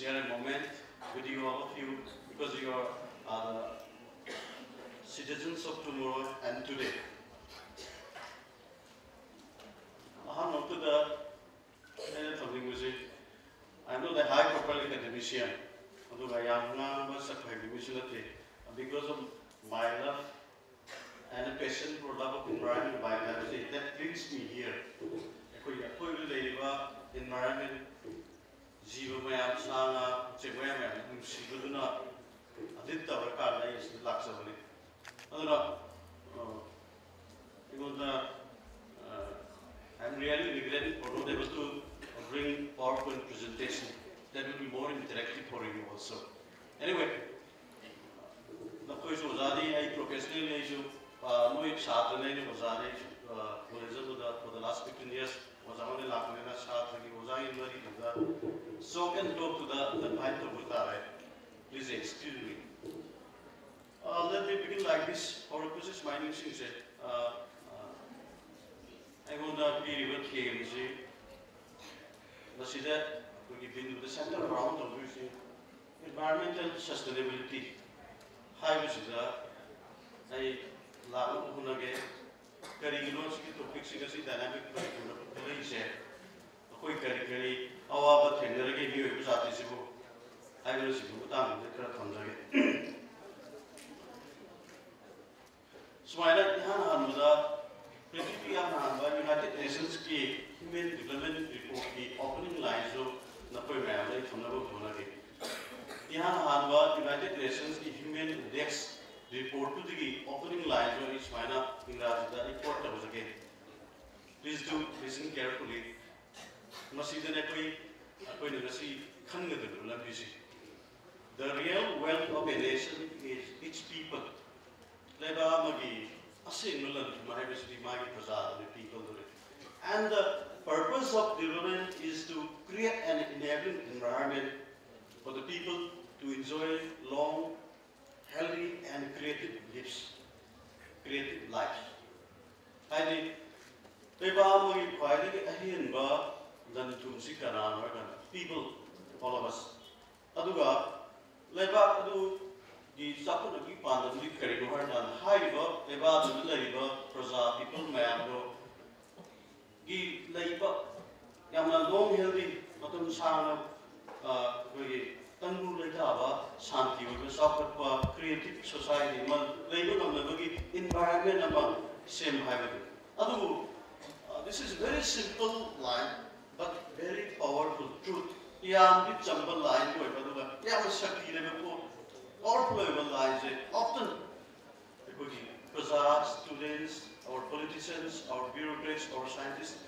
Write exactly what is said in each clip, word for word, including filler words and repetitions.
share a moment with you, all of you, because you are uh, the citizens of tomorrow and today. I'm not the I'm not a high profile academician, although I am now a academician because of my love and a passion for love of environment biodiversity that brings me here. Environment, Jiva Mayam Sana, Chewayam, Shibuna, Adita Vakala is the Laxavani. Other, I'm really regretting for not able to bring PowerPoint presentation. That will be more interactive for you also. Anyway, the course was a professional issue. No, it's hard to was for the last fifteen years. Was only laughing at was I in the so can talk to the, the point of Buddha. Please excuse me. Uh, let me begin like this. For a process mining said, I want to be able to hear you. The we give into the center around of environmental sustainability. High was I love Hunage. Carrying topics in dynamic manipulation. A quick carry, our technology view is artisanal. I will see what I'm the so I like the United Nations Human Development Report, the opening lines of Napoleon from the United Nations Human Index. Report to the opening line of each minor in the report was again. Please do listen carefully. The real wealth of a nation is its people. And the purpose of development is to create an enabling environment for the people to enjoy long, healthy and creative lives, creative lives. I think people, all of us. Aduga, Leba Adu, the Sapa of Yupan, the Likarino, and Haiba, Leba, the Leba, Praza, people, Mayabo, Gi Leba, Yama long, healthy, Atom Sana, Tangu Letaba, Santi, creative society, labor on the environment among same hybrid. Adu, this is very simple line, but very powerful truth. Yam did jumble line to a Yam Shakti level, powerful level lines, often because students, our politicians, our bureaucrats, our scientists,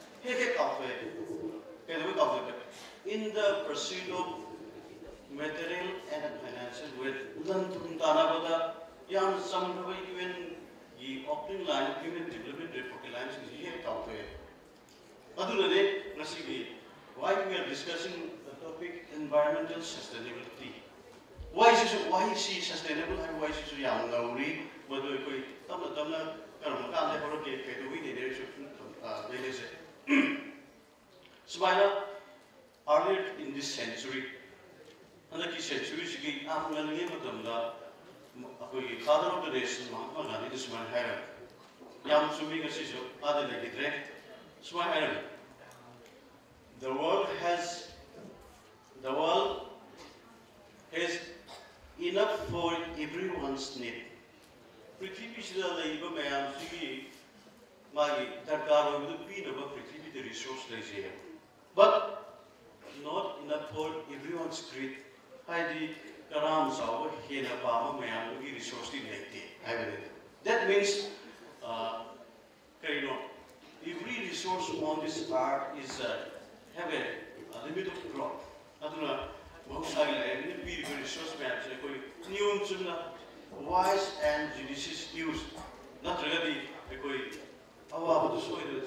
in the pursuit of material and financial with Lantun Tanabada, Yam Samdava, even the opening line of human development report lines is here. Adunade, Nasibi, why we are discussing the topic environmental sustainability. Why is it why is she sustainable and why is she young Nauri, whether we come to Tana, Karamakanda, or okay, we did it. Smile earlier in this century. And the century is getting up and name of them. The father of the nation, Mahatma this man Harry. Yam swimming a sister, other than the dread. Smile. The world has the world has enough for everyone's need. Prithvi Pishla Labor Mayam Sigi Magi, that God will be the Prithvi the resource lazy. But not enough for everyone's greed. Heidi Karams our Hena Pama Mayam will be resource in that means uh every resource on this earth is uh, have a, a limit of growth. Aduna most highly be resource management new wise and judicious use. Not really because our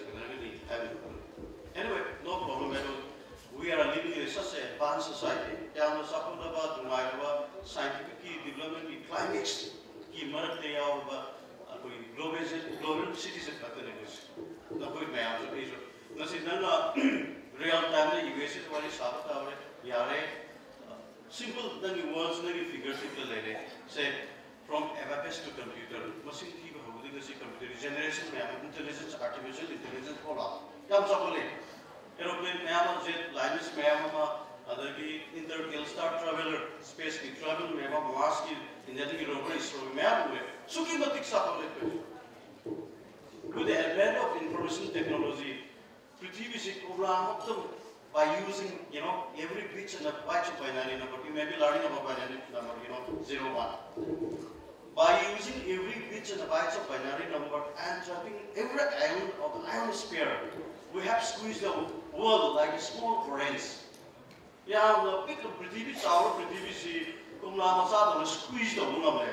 anyway, no problem at all. We are living in such an advanced society. Yama Sapudaba, Dumayawa, scientific development in climates, Kimarate of global global citizen categories. The good man of Asia. This is not real time, you visit what is Sabata, Yare, simple nangi words nangi figures ita lele say from abacus to computer machine ki ba hodi ngasi computer generation me intelligence artificial intelligence kola yam sabole aeroplane me ama jet liners me ama adagi interstellar star traveler space ki travel me ama mars ki injani ki rover isro me ama suki matik sabole with the advent of information technology prithvi se kobla by using, you know, every bit and a byte of binary number. You may be learning about binary number, you know, zero, one. By using every bit and a byte of binary number and dropping every ion of the ionosphere, we have squeezed the world like a small brains. Yeah, the big Prithvi, our Prithvi, Kumla squeezed the Munam.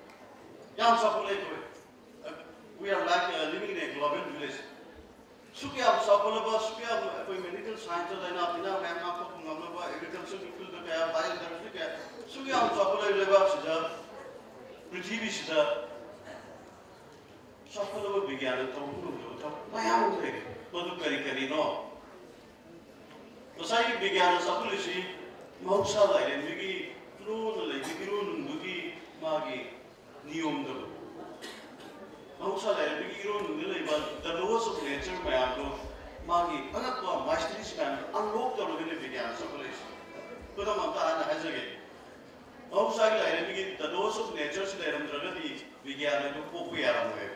Yeah, we are like uh, living in a global village. Suki am sapolaba suki am koi medical science la na pina ma'am na ko ngamna ba agriculture field da kaya biodiversity kaya suki am sapola leba sida prithvi sida sapolaba vigyan ta unu ta mayam de madu kari kari no tosai vigyan sapulisi mausa la ire migi tru no le giru nundugi magi niyom da also, like the hero, the laws of nature, my uncle, Maggie, another mastery span, unlocked the really began circulation. Put a mountain as again. Outside, like the laws of nature, so that already began to pop we are away.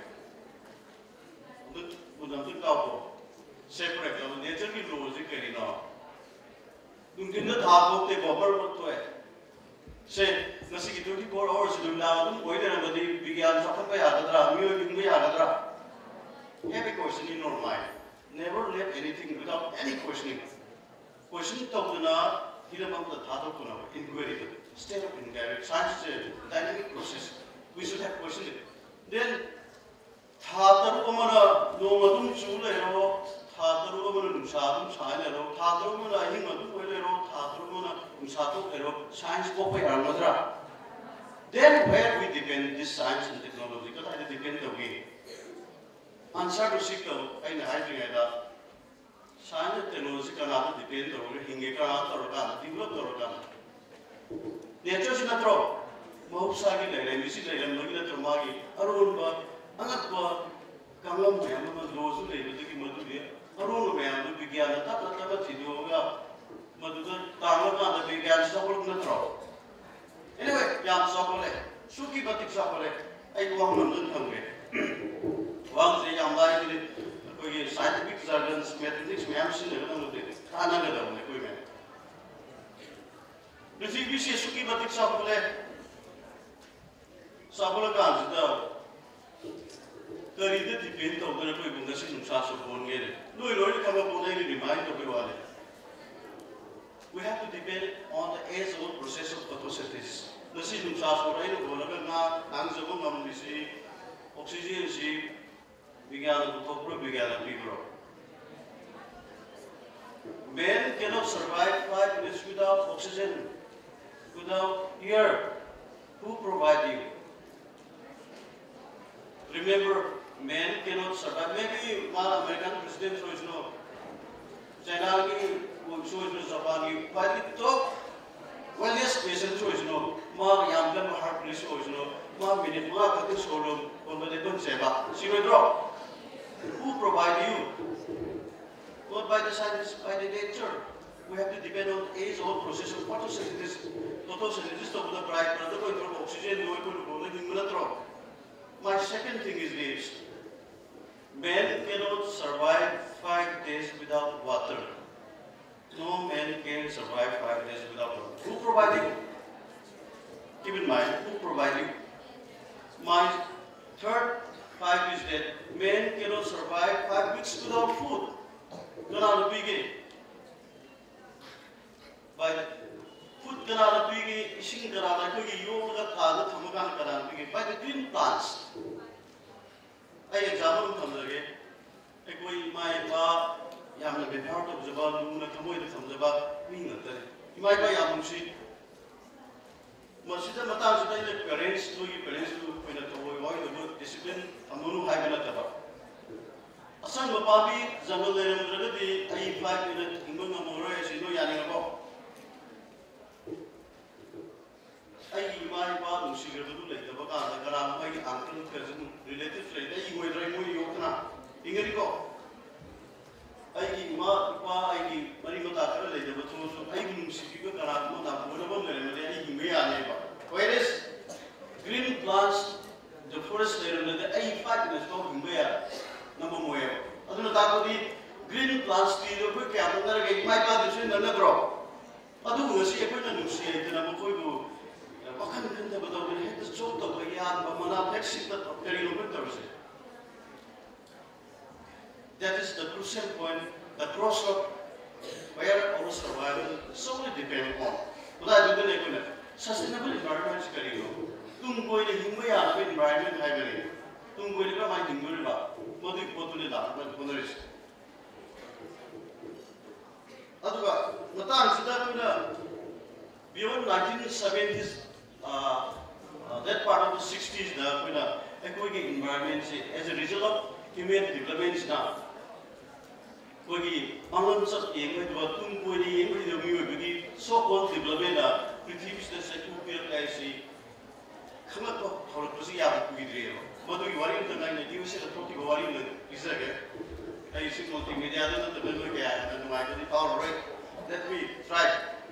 Would not think out separate of nature in laws, you can know. You didn't have the bubble what to it. Say, Nasi twenty-four hours to now, whether anybody began to pay a music, we are a Have a question in your mind. Never let anything without any questioning. Question Tokuna, hit about the Tatokuna, inquiry, state of inquiry, science, dynamic process. We should have questioned it. Then, Tatarumana, no Madum Chulero, Tatarumana, Sadum, China, Tatarumana, Himadu, Tatarumana, Sato, science, Pope, Armadra. Then where we depend this science and technology, because I depend the way. Answer to seek out and hiding at that. Science and technology cannot depend on Hingaka or Gana, develop or Gana. Nature is not wrong. Mohsagi, and we see them looking at the Magi, Arunba, Anatwa, Kalam, those who live with the Madu, Arunba, began a Tata Yoga, Maduka, Tamaka, the began support the throw. Anyway, Yam Sokole, Suki Batik Sokole, I want to hungry. Once the young lady, scientific surgeons, mathematics, Mamson, another equipment. The C B C Suki Batik Sokole, Sakola Gans, the reader depends on the equipment, the system starts of one get it. No, you already come up with any remind of the wallet. We have to depend on the age-old process of photosynthesis. The system starts for any one of them now, and the woman we see oxygen, see, began to talk, began to grow. Men cannot survive five minutes without oxygen, without air. Who provide you? Remember, men cannot survive. Maybe one American president shows no. China shows Japan, but talk. Well, yes, patient shows no. Ma Yamgan heart police shows no. Ma minute ma katin solo. But they don't say ba. See we draw. Who provide you? Not by the science, by the nature. We have to depend on age-old process of photosynthesis. Photosynthesis of the bright, but the point of oxygen, no one will My second thing is this. Men cannot survive five days without water. No man can survive five days without water. Who provides you? Keep in mind, who provides you? My third five is that men cannot survive five weeks without food. Cannot begin. By food cannot begin, ishing cannot begin, yoga cannot tamagan cannot begin. By the green plants. I examine from the way. I go in my bar, Yam the part of the bar, Luna Kamoy from the bar, mean that you might buy Yamushi. Masita Matas, the parents, no you parents who when a toy, the word discipline, Amunu Haganataba. A son of Babi, Zamale, I five minutes, Ingunga Mores, no Yanabo. nusigrabadu leitaba kanda karam mai uncle cousin relative friend ai ngoi rai moi yokna ingari ko ai ki ma pa ai ki mari mata kara leitaba thosu ai nusibiba karam ma ta bonabam le mari ai ki me ane ba whereas green plants the forest layer le ai fight na so ngaya nama moya aduna ta ko di green plants ti lo ko kya mangara ge mai pa du sin na dro adu ngasi e ko na nusi ai na mo ko bu wakan kan da badaw ne het chok to ko yan ba mana flexit ta kari lo ko se that is the crucial point the crossroad where our survival solely depend on but I do ne ko na sustainable environment kari lo tum koi ne hingba ya ko environment hai bale tum koi ka mai hingba ba modi potu ne da ba ko ne aduga matang sida ko na beyond nineteen seventies uh, uh, that part of the sixties the kuna economic environment as a result of human development now kogi angon sat yeng mai do tum ko ni yeng mai do mi bi so called development na prithvi sta sa tu pir lai si khama to hor ko si ya ku idre ro modu ki wari ta nai ne di se to ti wari ne isa ge ai si multimedia da ta be ko ya na mai ko all right let me try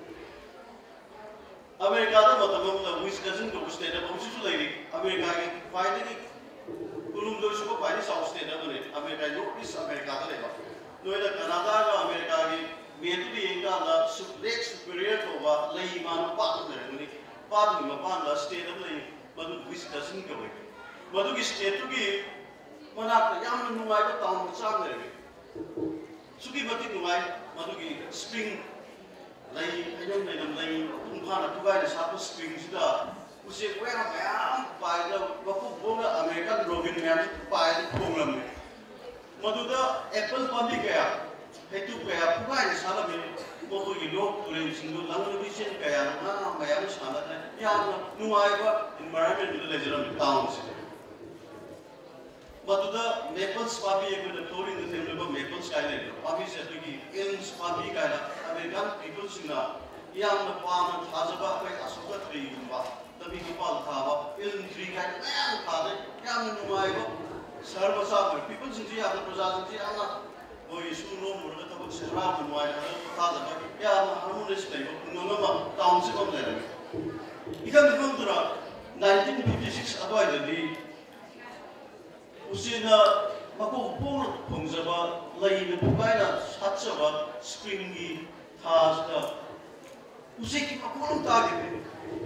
America da matamam da Wisconsin ko state da bauchi su lai America ki finally kulum do su ko finally south state da ne America yo is America da le ba no ida Canada ga America ki metu bi enga da sublex superior ko ba lai man pa da ne pa du ma pa da state da lai madu Wisconsin ko ba madu ki state tu ki mana ta yam nu ngai da town chang ne suki mati ngai madu ki spring lai ayam lai nam lai tumphana tugai da sapu spring sida use wera mayam pai da bapu bonga American robin mayam pai bonglam maduda apple pandi kaya hetu kaya tugai da sala me moto ki lok tulen sindu langlu vision kaya na mayam sala da yam nuai ba environment da le jaram town se maduda maples papi ek da touring da temple ba maples kai le papi se to ki elms papi kai da American people sina yang na pama thajaba kai asoka tree ba tabi ki pal thaba elm tree kai yang thade yang numai ba sarva sabar people sinji ya praja sinji ana oi su no mur da tabak sera numai da thada ba ya harmonious kai ba kunna ma township of there ikan dura nineteen fifty-six adwai da di usina mako pol phongjaba lai ne bukaina satchaba spring gi thas da उसे की मकोलम तागे रे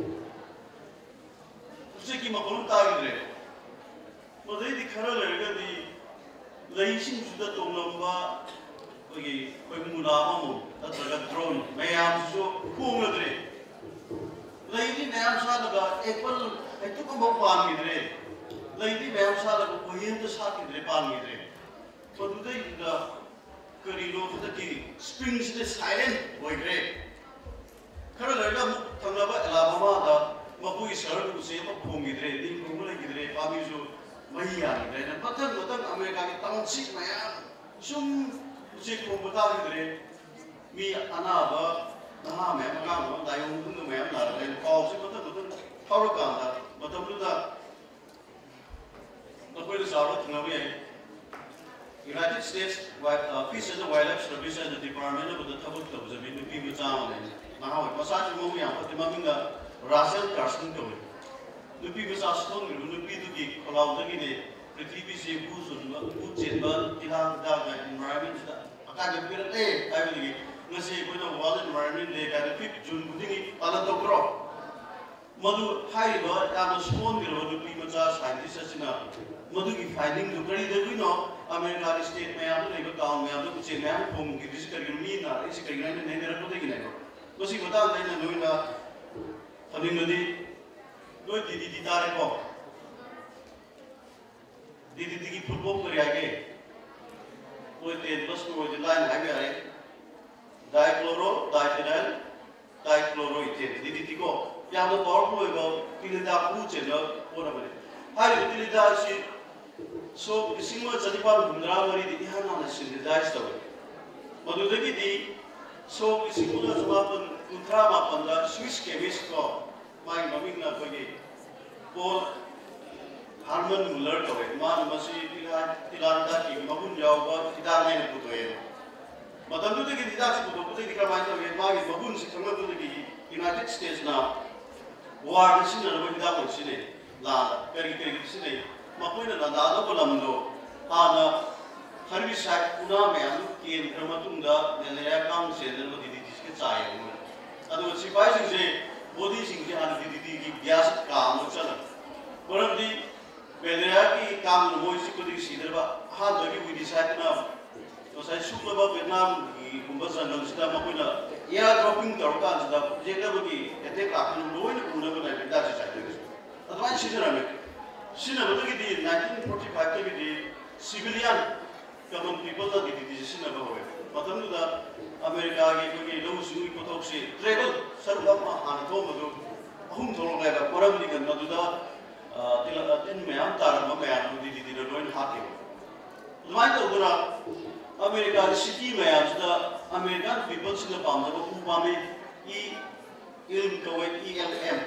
उसे की मकोलम तागे रे मदे दि खरा लरगा दि lensing सुदा तोंगलम्बा ओगी कोई मुनामा मो तत्रगा ड्रोन मयाम सो खोंगलद्रे लैदि मयाम सालगा एप्पल एतु को पानगिद्रे लैदि मयाम सालगा कोहिन त साकिद्रे पानगिद्रे मदुदै दा करिलो फदकी स्प्रिंग्स दे साइलेंट होइग्रे खरा लरगा थंगलाबा एलाबामा दा मपुई शहर को से तो खोंगिद्रे दिन खोंग लगिद्रे पाबी जो मही आगिद्रे न पथन पथन अमेरिका की टाउनशिप मया सुम उसे खोंग बतागिद्रे मी अनाबा नहा मे मगाम दायों दुनु मे लारे पाव से पथन पथन थारो कांदा मतमलुदा नकोइ जारो थंगबे United States Fish and Wildlife Service and the Department of the Tabuk Tabzabi to give you time. Now, Passage Movie and Patimaminga, Russell Carson Toy. The people are strong, the people to allow the Gide, the T V C Boots, Good Chamber, Ilan Daga environment. A kind of good day, I believe. Let's say, when a wild environment, they got a fifth June, putting it on the crop. Madu Haiba, and a small girl to be Mazas, and this is enough. Madu finding the very that we know. America state में आप लोग गाँव में आप लोग कुछ में आप होम की जिस करके मीन ना इस करके ना नहीं मेरा पता ही नहीं है बस ये बता दें ना लोग ना फलिंग नदी लोग दीदी दीदारे को दीदी दीदी की फुटबॉल कर आगे कोई तेज बस में वो लाइन है भी आ रहे डाइक्लोरो डाइफेनाइल डाइक्लोरो इत्यादि दीदी दीदी को यहाँ तो पावरफुल है वो तिलिदा पूछ है ना वो ना बने हाय तिलिदा सी So, single Zadipa Mundramari, the Hana synthesized away. Madudaki, so single Zapan Utrama Panda, Swiss chemist, my Mamina Pagi, Paul Harman Muller to it, man must be Tilanda, Mabun Yawa, Titan and Putoe. But I'm looking at the Dutch Puto, the Carmine of Yamagi, Babuns, the United States now. War the Sinner with Double City, La, very big city. Mapuina and Dada Polamdo, Anna, Herbicide, Uname, came Ramatunda, and the Yakam said, and what did he say? And what's surprising say, bodies in the gas calm, which other. One of the Veneraki calm the voice could see there, but how do we decide now? Because I shook about Vietnam, Kumbasa and Stamapuna, yeah, dropping the organs, the Jacobaki, a take up and doing the Kunaba like that is like this. Otherwise, she's a She never look at the nineteen forty-five civilian common people that did this in a way. But under the America gave those who put up say, travel, Sarvama, and Tomo, whom told like a Parabic and Maduda, in Mayanta, Mayan, who did it alone happy. Like America, city mayans, the American people in the palm of Upame, E. Ilm Kawait E L M.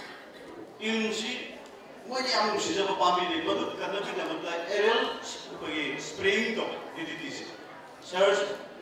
Ilm C. When you have a family, but the country like aerial spraying to D D T. Sirs,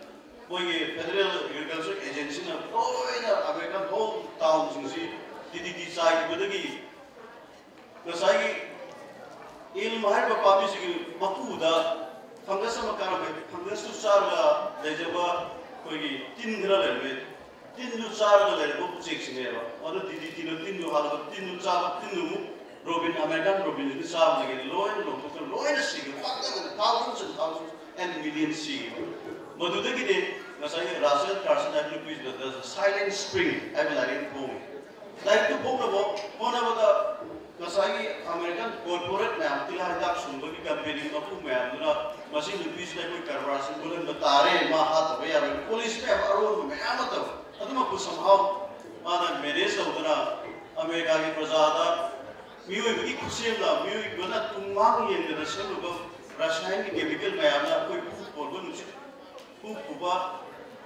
Federal Agriculture Agency, oh, American whole towns, you see, D D T side with the key. The Sagi Il Mahaba Pami Makuda, Fungus of Makarabe, Fungus to Sarga, Dejaba, Tin Grave, Tin Sarga, level six in Eva, or the D D T, Tin you have a Tin Saba, Tin Robin, American Robin, the South, again, low and low, low and a single, thousands and thousands and millions sea. But to take it in, as I Russell Carson, I look at there's a silent spring, I will like home. Like to Bono, one of the Kasai American corporate now, till I got some booking campaigning of whom I am not machine the piece like with Carvas and Bulan, but Tare, Mahat, we have a police have our own amateur. I don't know somehow, Madame Medes of the American Prasada. We will be same love, we will not to Mami and the same of Russian chemical Mayana, who for one who Kuba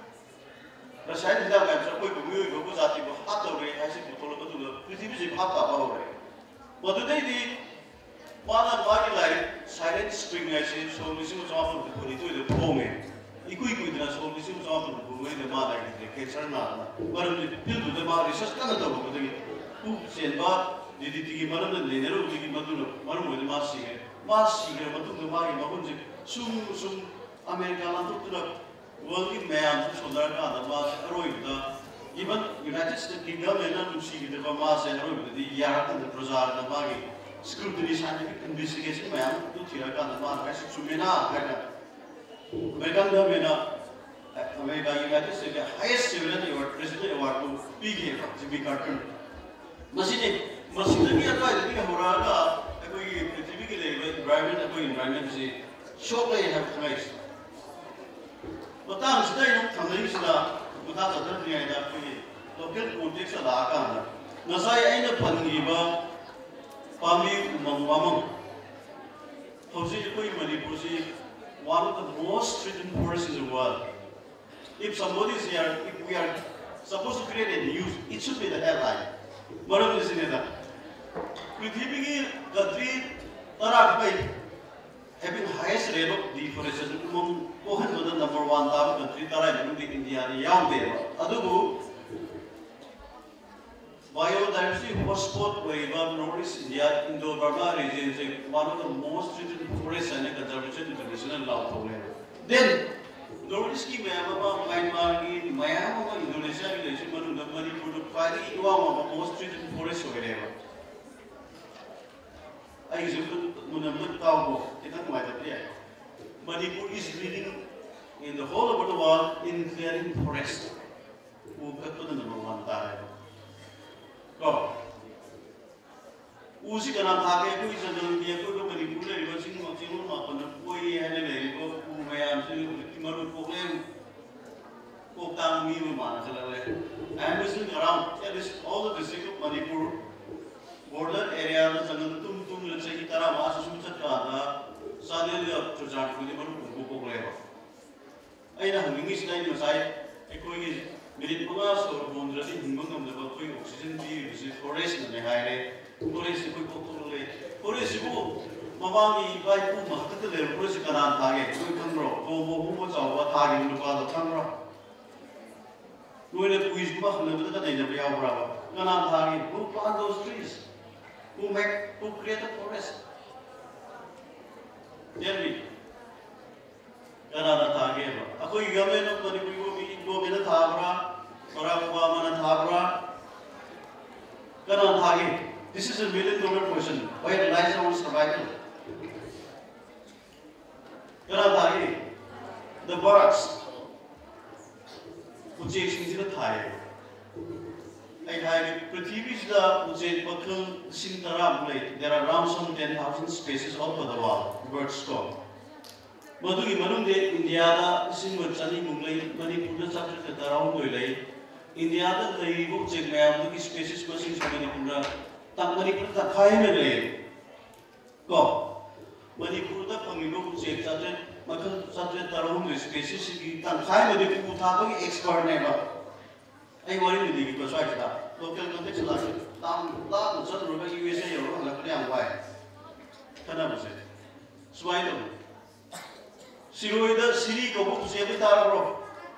Russian Dams are quick to move because I think hot away has it to follow to the Prithivisi hot away. But today, the one of my life, silent spring, I say, so this was often to put it to the home. Equipment, so this was often to put the mother, the case or not. But the pill to the mother is just kind of who said, but. Did it give one of the leader of the Maduro, one with the Massy, Massy, Matu, Mari, Mahunzi, soon, soon, American, to the worldly man, Soldana, the Mass, Aroida, even United States government, and see the Mass and Aroida, the Yarak and the Prozar, the Magi, scrutiny scientific investigation, man, to Tirakan, the Mass, Sumina, American government, America, United States, the highest civilian award, President Award to P G F, Jimmy Carter. Machine. Masudani advice ni Horaga, a typical environment, a environment is shortly have place. But I'm staying up from the Isla without a country and a local context of Akana. Nasai ain't a Pangiba, Pami Mamam. Jose Manipur, one of the most threatened forests in the world. If somebody is here, if we are supposed to create a news, it should be the headline. What of this in that? Prithvi country having highest rate of deforestation among the number one country in India, young there. Adubu biodiversity hotspot where Northeast India, Indo-Burma region is one of the most treated forests and conservation international law. Then Northeast Myanmar, Myanmar, Myanmar, Indonesia, Manipur, Padi, most treated forests over there. I use Manipur is leading in the whole of the world in clearing forest. Who cut to the number one time? Go. Usi kana thake ko isa dal dia ko ko Manipur le river sing mo sing mo ko na ko ye hane le ko ku mayam se timaru ko le ko tang mi mo mana chala le. I am listening around. Yeah, this all the district of Manipur border area na jangan tum tum le se kitara mas sumchat ka na sale le to jat ko ni maru ko ko le ba. Ai na hangi is nai masai e ko gi minute ko ga so bondra si hingong nam da ko oxygen bi is forest na ne hai le forest ko ko ko le forest ko mamangi bai ku ma ka le forest ka na tha ge ko khang ro ko mo mo chaw ba tha ge lu ka da khang ro nu le quiz ba khang le ba da ne ba yaw bra ba ka na tha ge who plant those trees who make who create a forest tell me Canada Tagava. Ako Yamen of Manipu, go in a Tabra, Sorapa, and Tabra. Canada Tagi. This is a million dollar question. Where lies our survival? Canada Tagi. The birds. Which is in the Thai. I have Prithivi's the Ujay Bakul Sintaram Lake. There are around some ten thousand species all over the world. Birds go. Madugi manungde India da isin wachani munglai Manipur da chapter ka tarau ngoi India da lai bu chek mayam du species masing Manipur ta Manipur ta khai me le ko Manipur da pangi bu chek chapter makhan chapter tarau ngoi species ki ta khai me de ku tha ba expert ne ba ai wari ni di ko sai ta local context la tam la so ro ba U S A yo la ka yang wai kana ba se swai do Siroida Siri ko bu se ta ro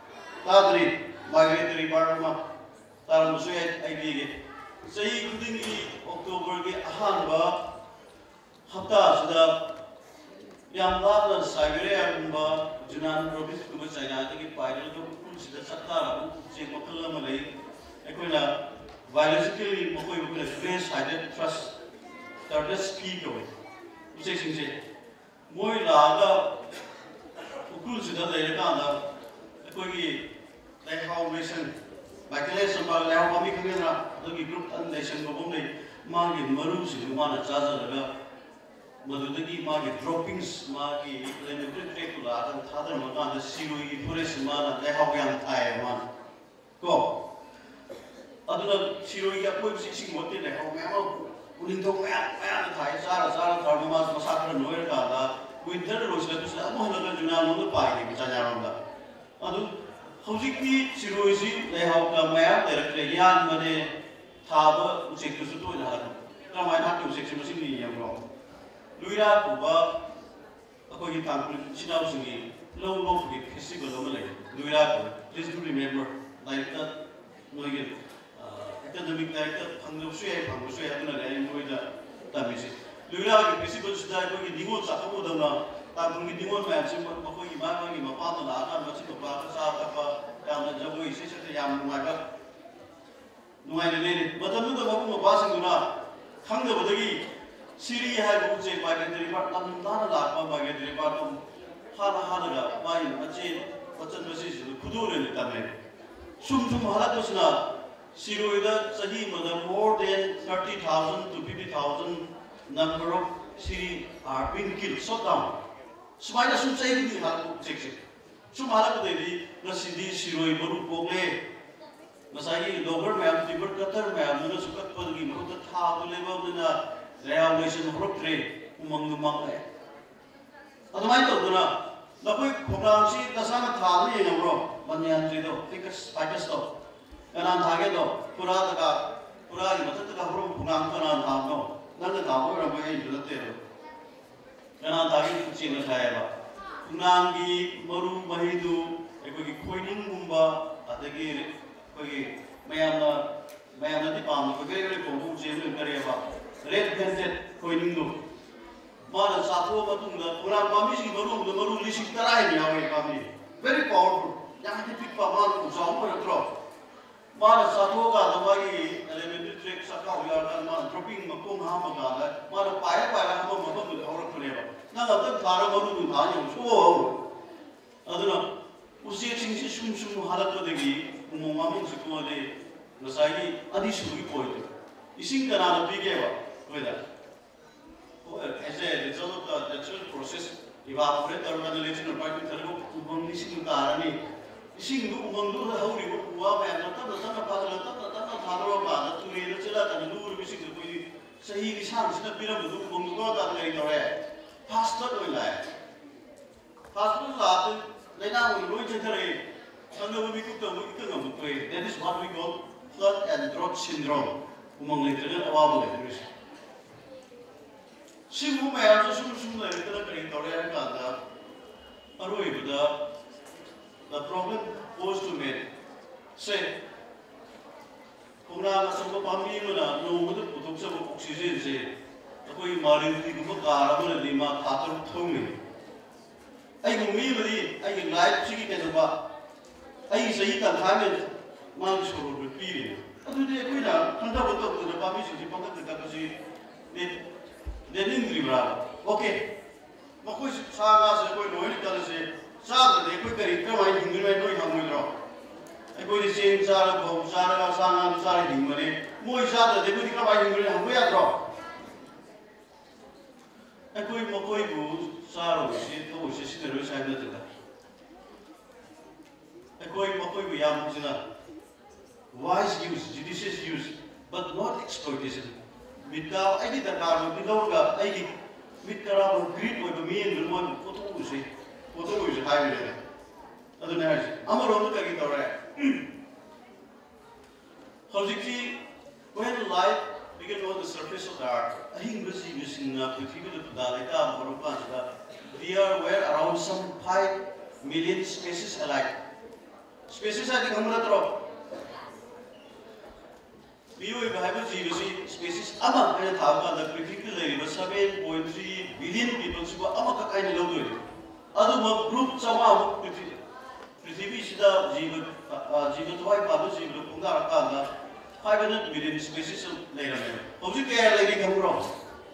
tadri migratory parma tar musu ai bi ge sei khuding gi October ge ahan ba hafta sida yam la la Siberia ba Junan province ku China ge paidal ko ku sida sakta ra se makal ma lei ekoina biologically mokoi bu le fresh sided trust started speak away se sing se moi la ga Ukul sudah dari kana, aku ini dari how nation, baiklah sampai lewat kami kami na, lagi group an nation ko bumi, magi maru sih mana caca laga, madu lagi magi droppings, magi elementary trade pula, dan thada mana ada sirui forest mana, dari how yang Thai mana, ko, aduna sirui aku sih sih mati dari how memang kuning tu memang memang Thai, sara sara thar memang masakan noer kana. Winter rose la tusla mo hala juna mo pa ni bicha jaram da adu hojik ni siroisi le haw ka maya direct le yan mane thaba usek tu su to na ha ka mai ha tu usek su sin ni yam ro luira ku ba ako gi tam ku sinau singi lo lo gi festival lo le luira ku please do remember like that no gi academic director phang lo su ai phang lo su ai na le mo da ta mi si Luira ki festival sudah aku ini dingon cakap udah na, tapi ini dingon macam aku ini mana ini apa tu lah, kan macam tu apa sahaja apa yang ada jago isi saja yang mengajar, nungai ni, macam tu aku mau bahas itu na, hang tu betul siri hai buku cek bagian dari part enam tanah lah, apa bagian dari part enam, hal hal ada, main macam macam macam itu, kudu ni tamai, sum sum hal tu sana, siro itu sahih macam more than thirty thousand to fifty thousand number of Siri are being killed, shot down. Semua sum saya ini hal cek cek. Semua hal itu dari nasi di Siroi baru pogle. Masai dober macam tiber kater macam mana sukat pergi, mana terthah boleh bawa mana reaction horok tre umang umang le. Atau macam tu na, tapi program si dasar thah ni yang bro, banyak tu itu, fikas fikas tu. Kerana thah itu, pura taka, pura ini macam taka bro program kerana thah tu. Nanti tahu orang macam itu betul. Karena tadi kucing saya pak, nangi maru mahidu, ekoi koining mumba, ada kiri, ekoi mayamna, mayamna di pam, ekoi kiri kiri pom kucing itu kiri pak, red handed koining tu. Mana satu apa tu nggak, orang kami sih maru, maru lisik terai ni awal kami, very powerful. Jangan dipik paman, usah apa terus. Mana satu kan lagi elementary track sakau ya kan mana dropping makung ham kan mana payah payah ham makung tu orang tu lewat. Nah kalau tu thara baru tu thanya usah. Aduna usia cincin sum sum halat tu lagi umum mamung sekolah de nasai adi sugi koi tu. Ising kerana pergi apa? Beda. As a result of the natural process, evaporate thermoregulation of part terlalu umum ising karani. Ising tu umang tu dah hari tu buat macam nata nata napa nata nata nata tharo apa nata tu ni nasi lah kan lu lebih sih tu ini sahih kisah sih tapi orang tu umang tu tak lagi tahu eh faster tu lah faster tu lah tu lain apa lu itu cakap Anda berbicara tentang itu nggak betul. That is what we call flood and drought syndrome. Umang literally awal boleh terus. Simu mayam so sum sum lai kita kering tore hai kanda. Aroi bida the problem posed to me. Say, kuna kasam ko pami mana no muda putuk sa oxygen se. Koi marin di ko kara mana di ma khatar thongi. Ai ngumi bari ai life sigi ke ba. Ai sahi ta thame mang soro be piri. Adu de koi na thanda botok de pami sigi pakat ta ka si de de ning libra. Okay. Makoi sa na se koi noi ta se sa de koi kari ka mai hingri mai noi hamui ro. Ai koi de sen sa ra bom sa ra sa na sa ra ding mare. Moi sa de koi ka mai hingri hamui ya ro. Ai koi makoi bu sa ro si to si si de ro sa na ta. Ai koi makoi bu yam sina. Wise use, judicious use, but not exploitation. Without any dakar, without any with Karab greet with the mean will one photo is it. Photo is high. Other than that, I'm a road to get away. Howsiki, when light begin on the surface of the earth, I think this is using the people of Dalita or Panja. We are aware around some five million species alike. Species I think I'm not wrong. We have a species ama and Tava, the particularly seven point three billion people who are Amaka kind of logo. Other group somehow Prithvi Sida Jiva Jiva Padu Jiva Punga five hundred million species of later. How do you care lady come wrong?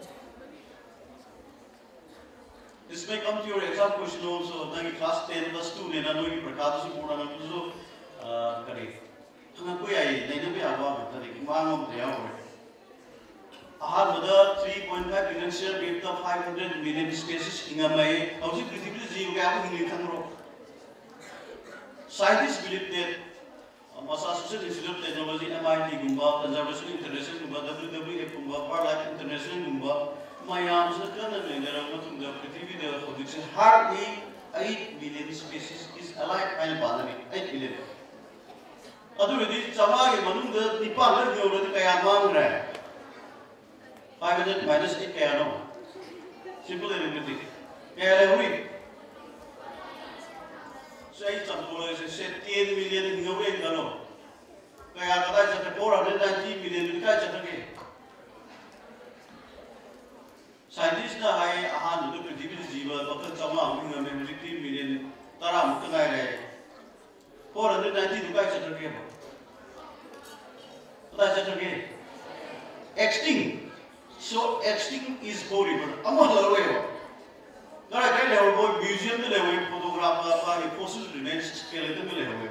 This may come to your exam question also. Class ten plus two, then I know you Prakadas Purana Puzo Kari. three point five billion share rate of five hundred million species in a May. How is it critical? Scientists believe that Massachusetts Institute of Technology, M I T, Gumba, Conservation International, W W F, Wildlife International, Gumba, Mayam, Sakana, the Prithvi, the prediction hardly eight billion species is alive and badly. eight billion. Otherwise, Samari Manunda, the partner, you already pay a man. five hundred minus eight piano. Simple arithmetic. Every say something said ten million in your way, no. Kaya at four hundred ninety million in Kajaki. Scientists are high a hundred to produce Jiva, but Sama, fifteen million Taram Kanai. four hundred ninety to Kajaki. That's again. Extinct. So extinct is horrible. I'm not aware. There are kind of museum level photograph by fossil remains skeleton level.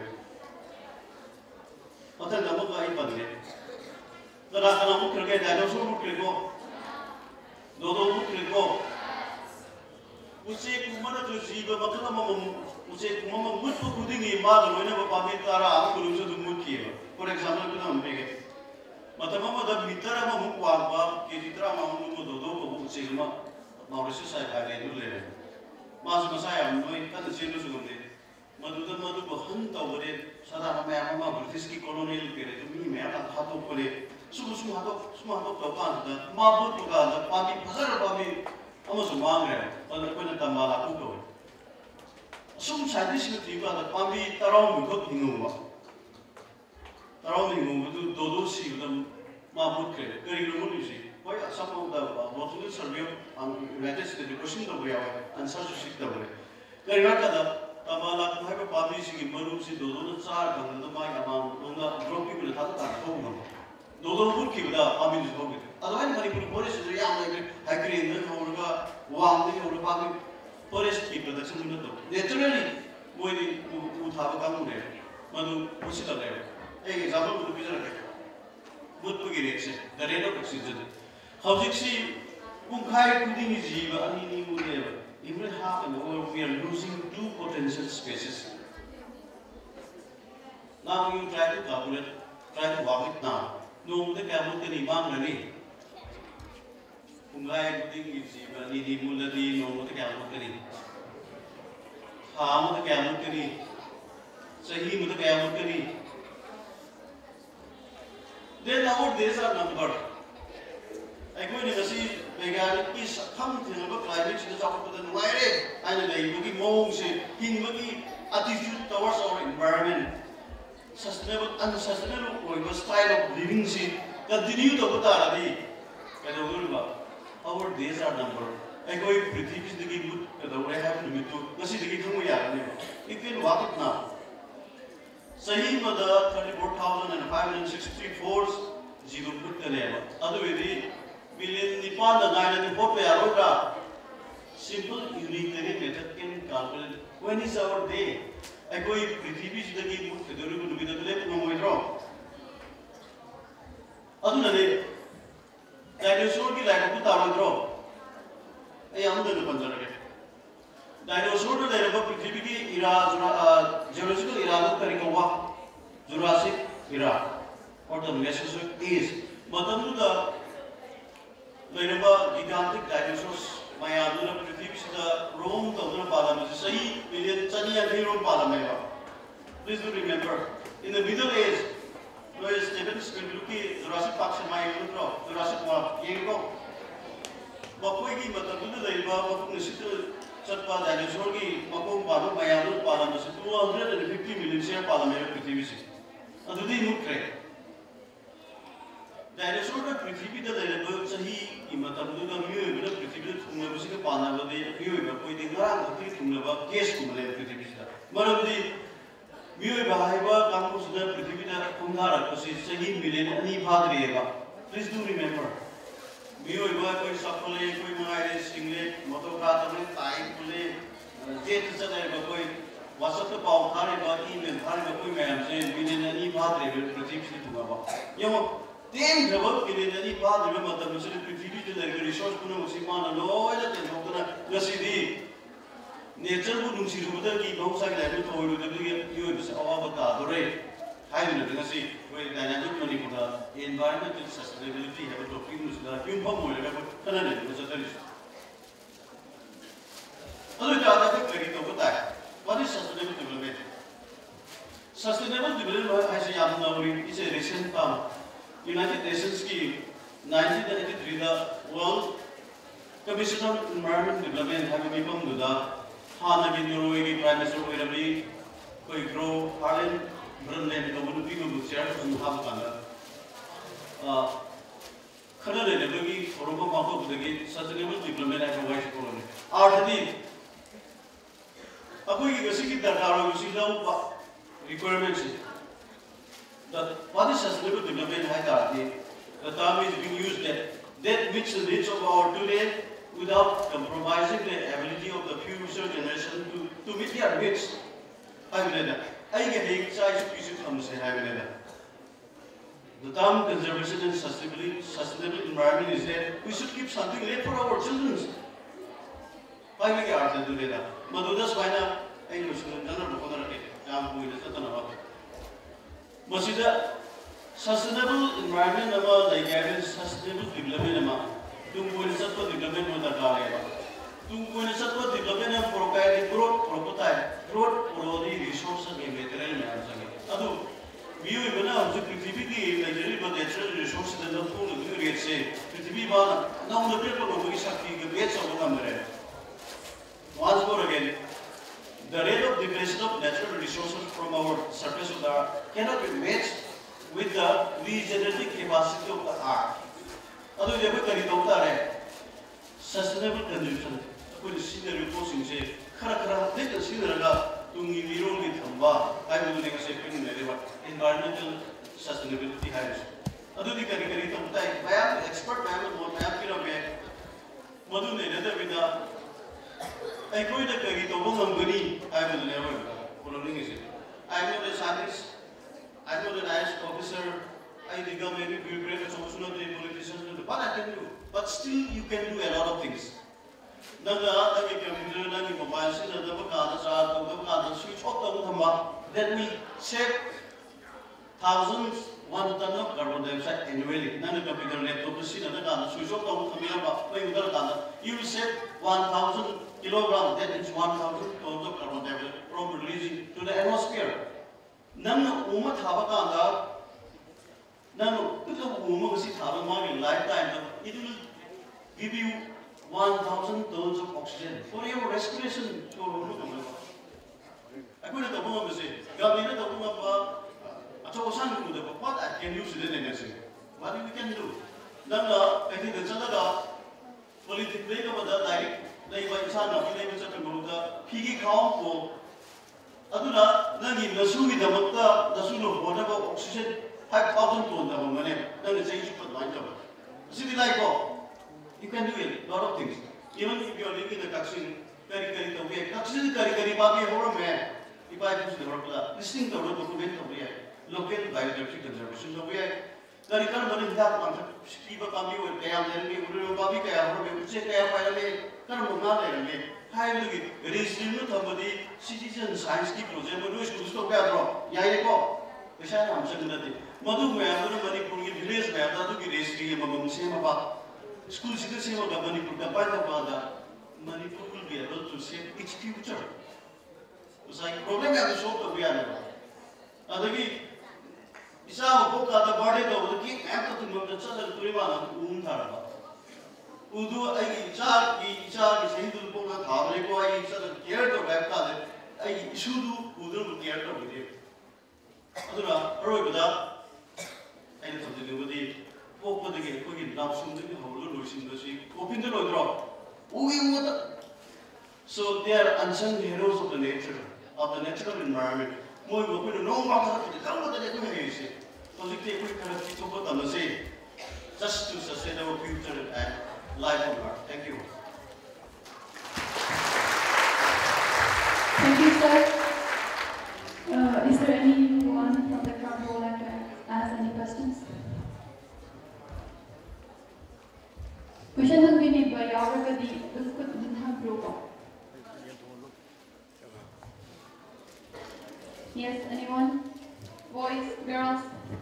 What a number of ipad. The Rakana would get dinosaur would go. Dodo would go. We say Kumana to see the Bakanam, we say Mama would put pudding in mother whenever Pamitara could to Muki. For example, to them big. Matamama the Mitara Mukwa, Kititra Mamu Dodo, Sigma, Mauritius, I had to live. Mas Masaya, no, it can't seem to go there. Maduda Madu hunt over it, Sadama, British colonial period, to me, Hato Pole, Sumato, Sumato Topan, Mabu Tuga, Pami, Pazara Pami, almost a manga, but the Pentamala Puko. Some scientists people that Pami Taram cook Hinuma. Around the Dodo see them, Mahmoud, very revolution. Why are some of the Botanical Survey and United States question the way and such a sick the way? They reckon Tamala have a publishing in Marusi, Dodo, Tsar, and the Maya amount on the drop people that are home. Dodo would keep the Amin is home. Otherwise, when you put Polish is young, I agree in the Horga, one day or the public forest people that's in the door. Naturally, we would have a come there. Manu, what's it there? Example would be would be the rate of oxygen. How did she Punkai putting his Jiva and he would never even half an hour we are losing two potential spaces. Now you try to calculate, try to walk it now. No, the camel can imam Rani. Punkai putting his Jiva, Nidi Muladi, no, the camel can. Ham the camel can. Sahi with the camel can. Then nowadays are numbered. I go in the sea, Megalic is Some thing about climate change is about the environment. And they look at moves, in looking attitude towards our environment. Sustainable and sustainable style of living continue to put our days are numbered. I go if Prithvi is the good, I have to meet to Nasi the Gifu. You can walk it now. Sahim Mother thirty-four thousand five hundred sixty-three fours, zero put the name. Other way, million Nippon the nine and the Pope Aroga. Simple, unique method can calculate. When is our day? I go if Prithvi is the game, the Guru will be the left no way wrong. Other day, dinosaur be like a put out draw. I am the Panjara. Dinosaur to the Prithvi era, geological era, Karikawa, Jurassic era. What the message is. Madam the gigantic dinosaurs. My Aduna Prithvi is the Rome of the Parliament. Say, million Chani and Hero Parliament. Please do remember, in the Middle Age, there is Stevens will look at Jurassic Park and my Jurassic Park. Here you go. Bakwegi, but the Buddha Leva, Nisito, Chatpa, Dinosauri, Mako, Pado, Mayano, Parliament, two hundred fifty million share Parliament Prithvi. And do they look great? Dinosaur Prithvi the Leva, Sahi, Imatabuda, Mu, Prithvi, Muska Pana, the Mu, with the Grand, the Kumaba, Case Kumala Prithvi. One of the Mu Bahaiba, Campus, the Prithvi, Kumara, because it's Sahi million and Ipadrieva. Please do remember. Mu, Koi Sapole, Koi Mare, Singlet, Motocata, Tai, Pule, Jet, Koi, Wasaka Pau, Hariba, even Hariba, Ma'am, saying million and Ipadrieva, Prithvi to Gaba. Yomo. Then the work in any part of the Muslim Prithvi to the resource Punasimana, no, I don't know, the nature would see whether he goes like that to the use of the rate. I will see where dynamic manipur, environmental sustainability have to fuse the human Canada was a tradition. Other data very over that. What is sustainable development? Sustainable development, as I am is a recent term. United Nations की nineteen eighty-three the World Commission on Environment Development have been from the Hana की Norway की Prime Minister को इरबी कोई grow Harlem Brundtland को बुनुती को butcher को मुहाब करना खड़ा रहने लगी औरों को मापो बुद्धि sustainable development है वो वाइस कोलोनी आठवीं अब कोई किसी की दरकार हो किसी का requirements that what is sustainable development है the term is being used that that meets the needs of our today without compromising the ability of the future generation to to meet their needs. I will that. I get a size piece from say I will that. The term conservation and sustainability sustainable environment is that we should keep something left for our children. I will get art to do that. But that's why now I know so none of the other jam with the Satan. Masida sustainable environment nama like sustainable development nama tumpu ini satu development mana kaya tumpu ini satu development yang prokai growth prokotai growth prodi resource yang material yang ada adu view ini mana untuk Prithvi ki like natural resource dan tu lebih rate se Prithvi mana nama lebih perlu bagi sakti ke base of nama mereka once more again. The rate of depletion of natural resources from our surface of the earth cannot be matched with the regenerative capacity of the earth. Other than that, sustainable consumption. When you see the reporting, say, Karakara, let us see the Tungi Miro with Hamba, I will make a second environmental sustainability. Other than that, I am expert, I am not happy of it. Madu Neda with the I go to the Gomangani, I will never following it. I am not a scientist, I am not an I S officer, I become maybe bureaucrat, solution of the politicians, but I can do. But still, you can do a lot of things. Now, the other computer, the mobile, the switch off that will save thousands, one ton of carbon dioxide annually. None of the computer laptop, the switch off you will save one thousand kilograms, that is one thousand tons of carbon dioxide from releasing to the atmosphere. None of Uma Tabakanda, none of Uma Sitaba in lifetime, it will give you one thousand tons of oxygen for your respiration. I couldn't have a say, Gabina, what I can use it in energy. What we can do? Now, I think the Chalaga politically over the like, they were Sana, they were such a Buddha, Piggy Cow for Aduna, Nagi, Nasui, the Mata, the Sulu, whatever oxygen, five thousand tons of money, then it's a cheap line of it. City like you can do a lot of things. Even if you are living in a taxi, very, very away, taxi, very, very baby, or a man. If I use the work, listening to the document of the local biodiversity conservation of the the return of the on the people come you with Kayam, then we will Bobby Kayam, we will say Kayam, Karamana, and highly resume somebody, citizen science people, they will do is to stop Pedro, Yayako, the Shana, Madu, Manipur, village, Madu, Gilesi, Mamma, same about school citizen of the Manipur, the Panda, Manipur will be able to save its future. It's like problem at the short of the animal. Adagi Isa book at the body of the king after the mother southern Turiman Umtara. Udu a child, each child is into the book of Havrico, I southern care to Baptist, I Sudu, Udu care to with it. Adura, Roguda, anything to do with it. Open the gate, put it down soon to the whole losing the sea, open the drop. So they are unsung heroes of the nature. Of the natural environment. More we don't know what to come with the education. So we take quick kind of to put on the same. Just to sustain our future and life on earth. Thank you. Thank you, sir. Uh, is there anyone from the crowd who would like to ask any questions? Question has been made by already. Yes, anyone? Boys, girls?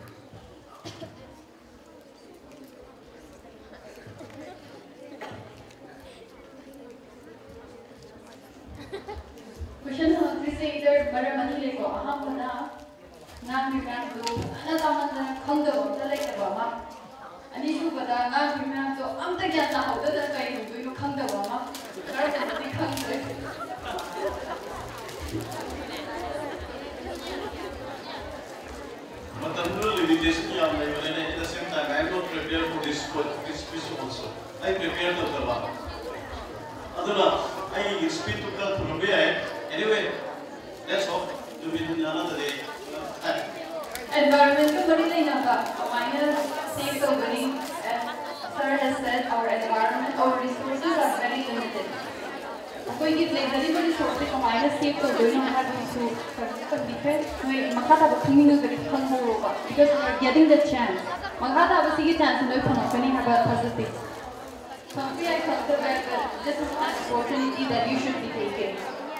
Question is this either Baramani or Ahamana, Namigando, another condo, the lake of Bama. And issue but I'm so I'm the get out of the way do you come to Bama? But I'm really limitation at the same time. I'm not prepared for this this speech also. I prepared for the one. Aduna, I speak to the from anyway. That's all. To be another day. Environmental monitoring of minor safe governing, as Sir has said, our environment, our resources are very limited. कोई की लेज़री बड़ी सोचते कमाएगा safe तो दोनों हमारे दूसरों पर दिखे कोई मकाता बखनी में करी खंड होगा because we are getting the chance मकाता बस ये chance नहीं खंड करनी है बात positive so I consider that this is an opportunity that you should be taking.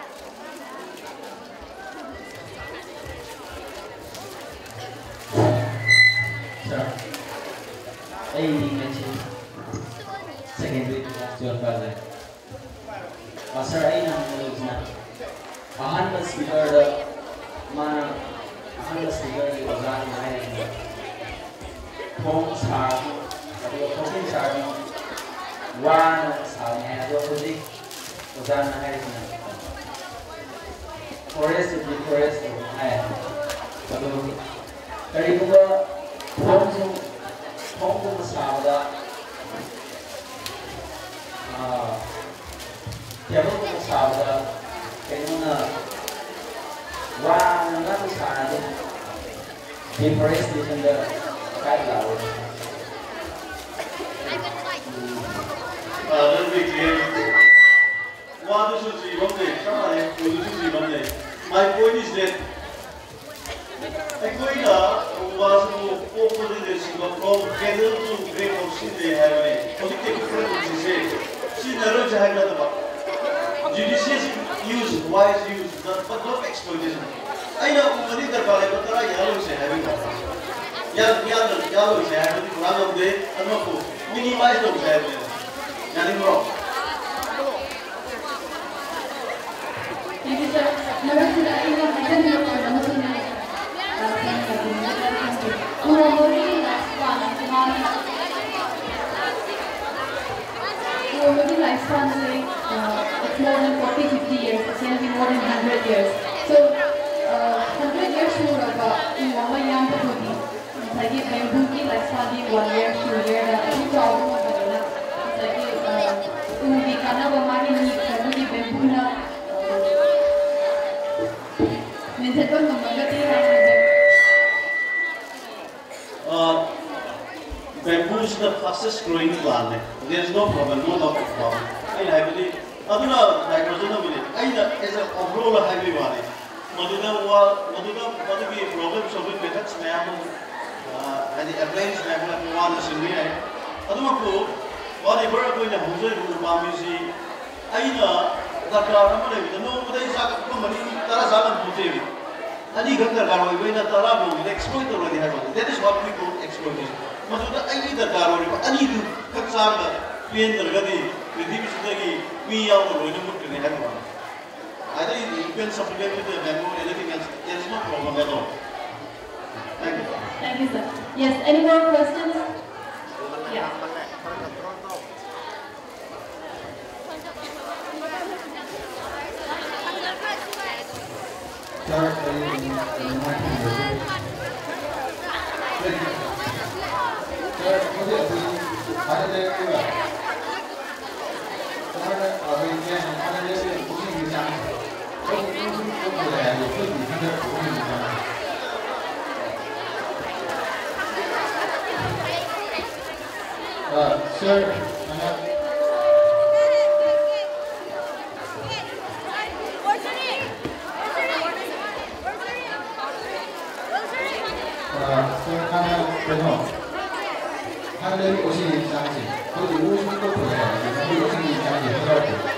Sir, I mentioned secondary to your father. Sir, I know na ahan speaker the mana ahan speaker the bazar में है phone char तो phone char one char में है तो खुदी bazar में है ना forest the forest है तो करीब वो phone जो phone को char दा ah Kaya ko sabi na kaya mo na wala na ko sana din deforestation the kahit lao. Ah, let me clear. What is the problem? Sorry, what is the problem? My point is that I go in was to open the from Kendall to Great Ocean they have a positive difference to say. See the roads have not judicious use, wise use, but not exploitation. I know when the Palabra yellow is having young yellow is having one of the Anopo, minimize those having nothing wrong. Thank you, sir. Never did I even attend your promotion. We already life lifespan say uh, it's more than forty, fifty years. It can be more than one hundred years. So uh, one hundred years sure about in one young people. Like if bamboo ki lifespan be one year, two year, any problem of it. It's like uh, umi kana bamari ni bamboo ki bamboo na maintain ko namagati hai. Bamboo is the fastest growing plant. There is no problem, no lot of problem. I believe, aduna nitrogen believe. I as a overall heavy one. Maduna wa maduna maduna problem solving methods may have and the appliance may have one is in here. Aduna ko whatever going to hold it with Bamisi. I know that car the no day is a company Tarazan Putin. And you got the car away in a Tarabu, exploit already have. That is what we call exploitation. Maduda I need the car or I need to cut some clean the ready with the we are the winner to the head one. I think you can supplement with the memo or anything else. There's no problem at all. Thank you. Thank you, sir. Yes, any more questions? Yeah. Sir, मुझे हमारे लिए क्या? हमारे अभी क्या हमारे लिए कुछ नहीं जाना। तो कुछ कुछ बोला है ये कुछ नहीं जाना कुछ नहीं जाना। Sir, मैंने Sir, मैंने बताओ 하늘의 옷이 장지, 그리고 옷이 또 보여요. 이 옷이 장지 하더라고.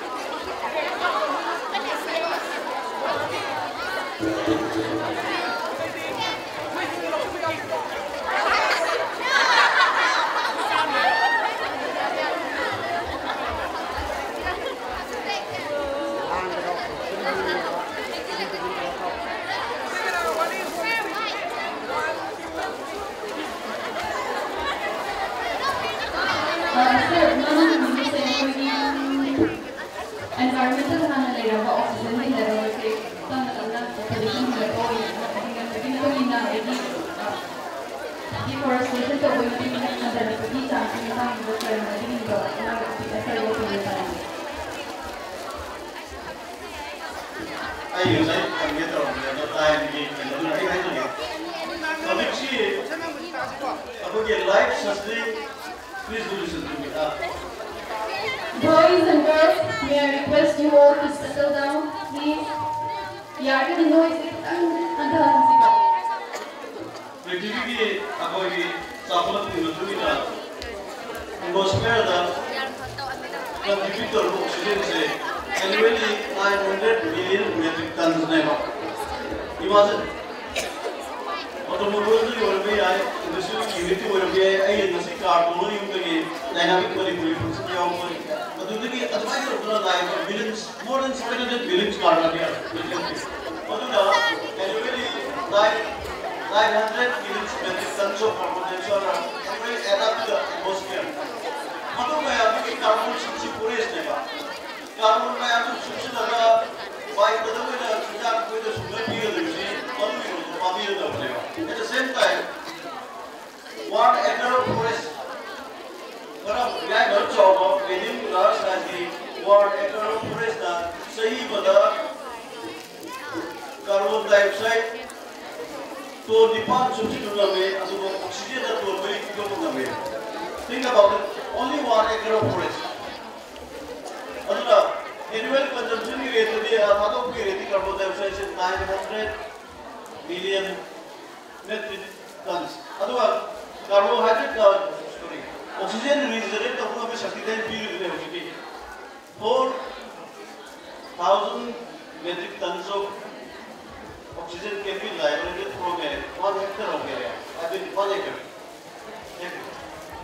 Environmental hana le rawa oxygen ni le rawa ke tan tan pollution le ko ini ko ina ini deforestation to go ini under the body ta kita ngo kar na ini ko na ऐसा वो तो होता है ai yo sai kan ge to ne to ai ni ke no ai ai to ne to chi abu ke life sustain please do listen to me ah Boys and girls, may I request you all to settle down, please? Yeah, I know it's under the पृथ्वी की अगर ये साफल्य की मजबूरी ना atmosphere दा contribute to oxygen से annually nine hundred million metric tons ने हो imagine automobile जो और भी आए industrial unit और भी आए ये नसी कार्बन युक्त के dynamic manipur function क्या हो मतलब कि advice उतना line billions more than seven hundred billions carbon है मतलब ना annually nine nine hundred million metric tons of carbon dioxide are actually add up to the atmosphere. मतलब मैं अभी कार्बन सबसे पूरे इसमें का कार्बन में आप सबसे ज़्यादा बाइक बदल में ना सुझाव कोई तो सुंदर भी है दूसरी और भी हो तो पापी है तो बनेगा. At the same time, one acre of forest मतलब क्या घर चौक of within large as the one acre of forest ना सही बता कार्बन डाइऑक्साइड तो निपान substitute में अगर वो oxygen का तो वही क्यों तो में think about it only one acre of forest अगर annual consumption की rate होती है आपातों की rate कार्बन डाइऑक्साइड से nine hundred million metric tons अगर कार्बोहाइड्रेट का sorry oxygen release rate तो अपना भी शक्ति दें भी ले होगी four thousand metric tons of oxygen can be liberated from a one hectare of area. I mean one acre. Thank you.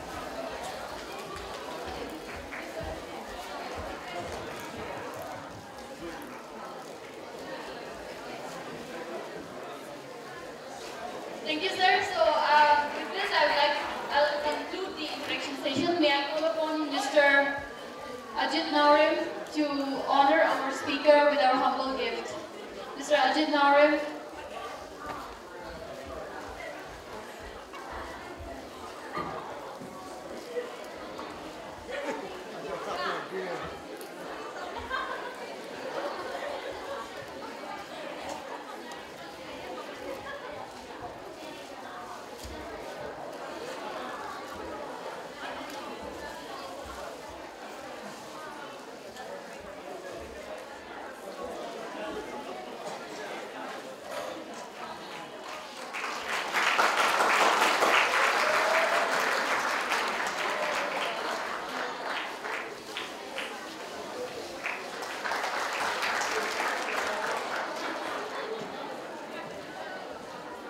Thank you, sir. So, uh, with this, I would like I'll conclude the interaction session. May I call upon Mister Ajit Narim to honor our speaker with our humble gift. Mister Ajit Narim.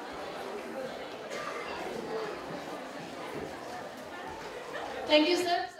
Thank you, sir.